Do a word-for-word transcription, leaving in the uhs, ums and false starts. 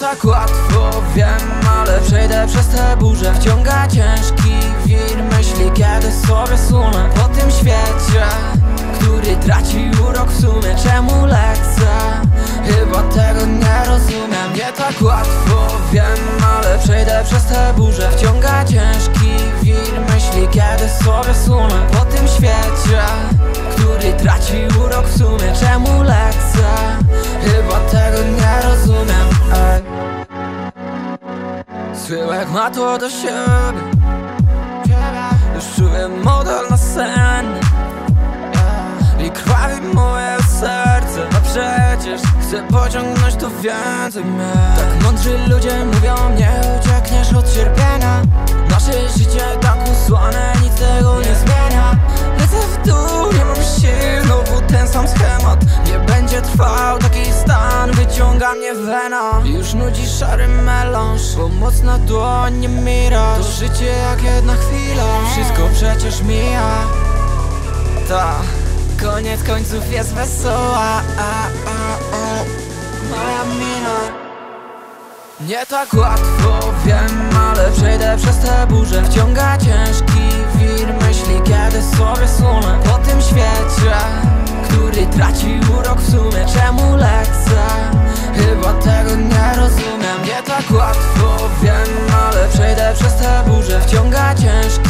tak łatwo, wiem, ale przejdę przez te burze. Wciąga ciężki wir myśli, kiedy sobie sunę po tym świecie, który traci urok w sumie. Czemu lecę? Chyba tego nie rozumiem. Nie tak łatwo, wiem, ale przejdę przez te burze. Wciąga ciężki wir myśli, kiedy sobie sunę po tym świecie, który traci urok w sumie. Czemu lecę? Chyba tego nie rozumiem. Ej. Schyłek ma to do siebie, już czuję model na sen i krwawi moje serce. A przecież chcę pociągnąć to więcej mnie. Tak mądrzy ludzie mówią, nie uciekniesz od cierpienia. Nasze życie tak usłane, nic tego nie zmienia. Lecę w dół, nie mam sił, znowu ten sam schemat. Nie będzie trwał taki stan, wyciąga mnie wena. Już nudzi szary melanż, pomocna dłoń nie mira. To życie jak jedna chwila, wszystko przecież mija. Ta, koniec końców jest wesoła, a, a, a, moja mina. Nie tak łatwo, wiem, ale przejdę przez te burze. Wciąga ciężki wir myśli, kiedy sobie sunę po tym świecie, który traci urok w sumie. Czemu lecę? Chyba tego nie rozumiem. Nie tak łatwo, wiem, ale przejdę przez te burze. Wciąga ciężki